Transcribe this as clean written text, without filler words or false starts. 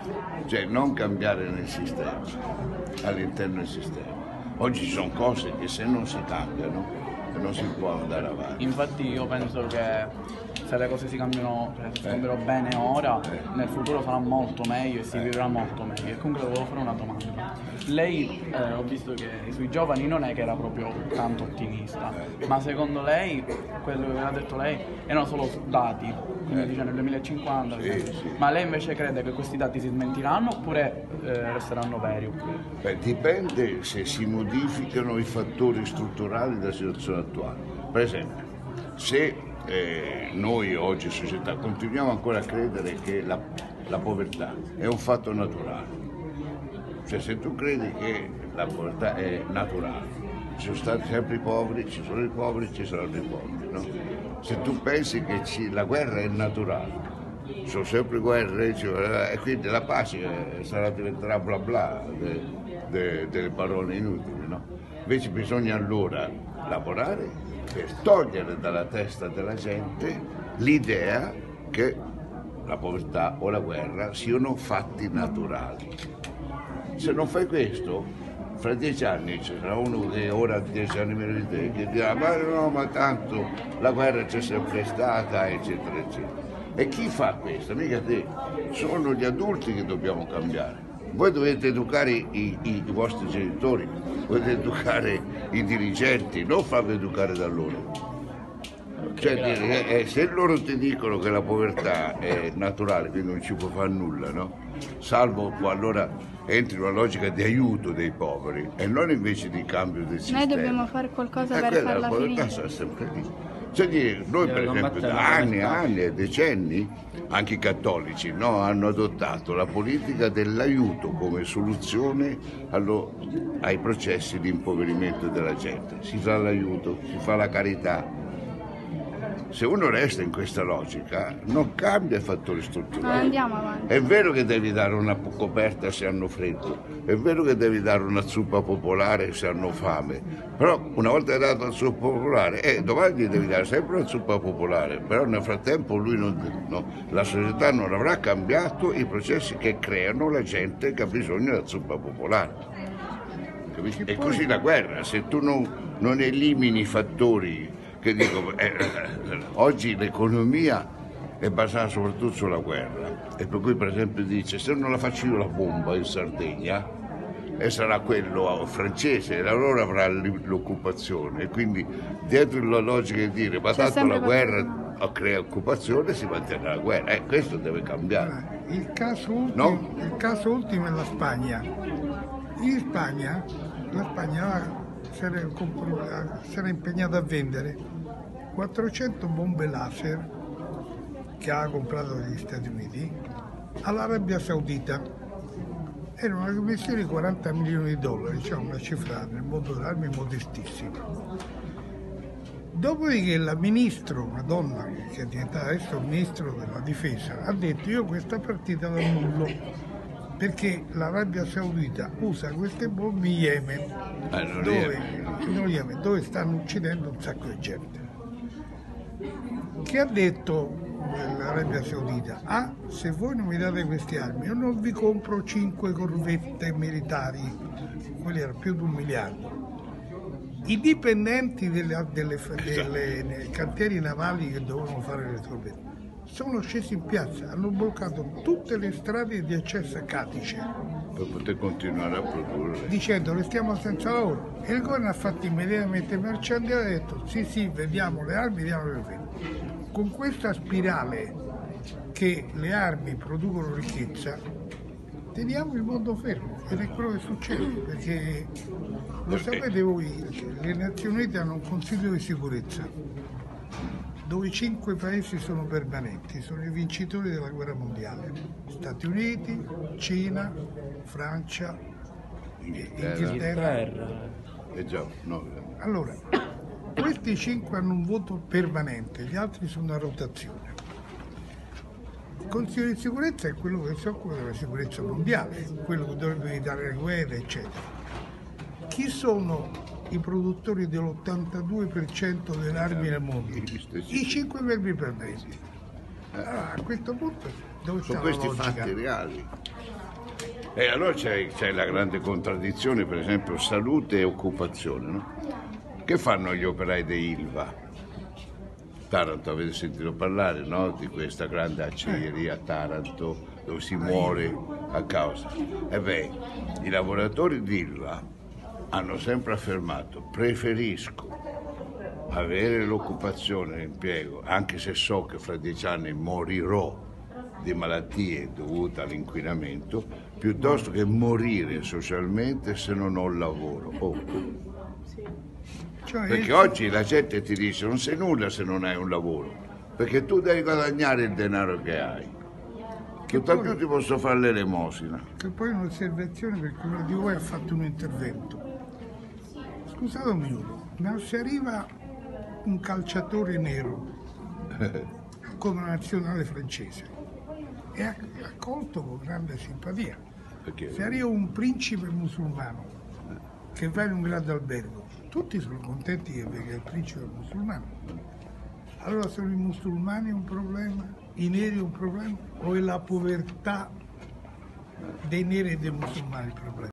cioè non cambiare nel sistema, all'interno del sistema. Oggi ci sono cose che se non si cambiano non si può andare avanti. Infatti io penso che se le cose si cambiano, cioè si cambierò bene ora, nel futuro sarà molto meglio e si vivrà molto meglio. E comunque volevo fare una domanda. Lei, ho visto che sui giovani non è che era proprio tanto ottimista, ma secondo lei, quello che aveva detto lei, erano solo dati, quindi dice nel 2050, Sì. ma lei invece crede che questi dati si smentiranno oppure resteranno veri? Beh, dipende se si modificano i fattori strutturali della situazione attuale. Per esempio, se noi oggi società continuiamo ancora a credere che la povertà è un fatto naturale, cioè se tu credi che la povertà è naturale, ci sono stati sempre i poveri, ci sono i poveri, ci saranno i poveri, no? Se tu pensi che la guerra è naturale, ci sono sempre guerre, e quindi la pace diventerà bla bla, delle parole inutili, no? Invece bisogna allora lavorare per togliere dalla testa della gente l'idea che la povertà o la guerra siano fatti naturali. Se non fai questo, fra 10 anni ci sarà uno che ora ha 10 anni meno di te che dirà ma no, ma tanto la guerra c'è sempre stata, eccetera, eccetera. E chi fa questo? Mica te, sono gli adulti che dobbiamo cambiare. Voi dovete educare i vostri genitori, dovete educare i dirigenti, non farvi educare da loro. Cioè, se loro ti dicono che la povertà è naturale, quindi non ci può fare nulla, no? Salvo allora entri in una logica di aiuto dei poveri e non invece di cambio del sistema. Noi dobbiamo fare qualcosa per farla la povertà finire. sarà sempre lì. Cioè, noi per esempio da anni e decenni, anche i cattolici, no, hanno adottato la politica dell'aiuto come soluzione ai processi di impoverimento della gente. Si fa l'aiuto, si fa la carità. Se uno resta in questa logica non cambia i fattori strutturali. Non andiamo avanti. È vero che devi dare una coperta se hanno freddo, è vero che devi dare una zuppa popolare se hanno fame, però una volta dato la zuppa popolare, domani gli devi dare sempre una zuppa popolare, però nel frattempo la società non avrà cambiato i processi che creano la gente che ha bisogno della zuppa popolare. Capisci? E così la guerra, se tu non elimini i fattori che dico, oggi l'economia è basata soprattutto sulla guerra e per cui per esempio dice se non la faccio io la bomba in Sardegna e sarà quello francese e allora avrà l'occupazione e quindi dietro la logica di dire ma tanto la guerra crea occupazione si manterrà la guerra, questo deve cambiare. Il caso ultimo è la Spagna. In Spagna la Spagna si era impegnata a vendere 400 bombe laser che ha comprato dagli Stati Uniti all'Arabia Saudita. Era una commissione di 40 milioni di dollari, cioè una cifra nel mondo dell'armi modestissima. Dopodiché la ministro, una donna che è diventata adesso ministro della difesa, ha detto io questa partita la annullo perché l'Arabia Saudita usa queste bombe in Yemen, dove stanno uccidendo un sacco di gente. Che ha detto l'Arabia Saudita? Se voi non mi date queste armi, io non vi compro 5 corvette militari, quelli erano più di 1 miliardo. I dipendenti delle cantieri navali che dovevano fare le corvette sono scesi in piazza, hanno bloccato tutte le strade di accesso a Cadice per poter continuare a produrre, dicendo restiamo senza lavoro. E il governo ha fatto immediatamente marciando e ha detto sì, vediamo le armi, vediamo le corvette. Con questa spirale che le armi producono ricchezza teniamo il mondo fermo ed è quello che succede, perché lo sapete voi, le Nazioni Unite hanno un Consiglio di sicurezza dove 5 paesi sono permanenti, sono i vincitori della guerra mondiale: Stati Uniti, Cina, Francia, Inghilterra. Allora, questi 5 hanno un voto permanente, gli altri sono a rotazione. Il Consiglio di sicurezza è quello che si occupa della sicurezza mondiale, quello che dovrebbe evitare le guerre, eccetera. Chi sono i produttori dell'82% delle armi nel mondo? I 5 verbi permanenti. Allora, a questo punto Dove sta Sono la questi logica? fatti reali. E allora c'è la grande contraddizione, per esempio, salute e occupazione, no? Che fanno gli operai dell'Ilva? Taranto, avete sentito parlare, no? Di questa grande acciaieria a Taranto dove si muore a causa. E beh, i lavoratori d'Ilva hanno sempre affermato: preferisco avere l'occupazione, l'impiego, anche se so che fra 10 anni morirò di malattie dovute all'inquinamento, piuttosto che morire socialmente se non ho lavoro. Cioè, Perché oggi la gente ti dice non sei nulla se non hai un lavoro, perché tu devi guadagnare il denaro che hai. Tutt'al più ti posso fare l'elemosina. che poi un'osservazione, perché uno di voi ha fatto un intervento. Scusatemi uno, ma se arriva un calciatore nero come nazionale francese è accolto con grande simpatia. Perché Se arriva un principe musulmano che va in un grande albergo, tutti sono contenti che venga il principe musulmano. Allora sono i musulmani un problema? I neri un problema? O è la povertà dei neri e dei musulmani il problema?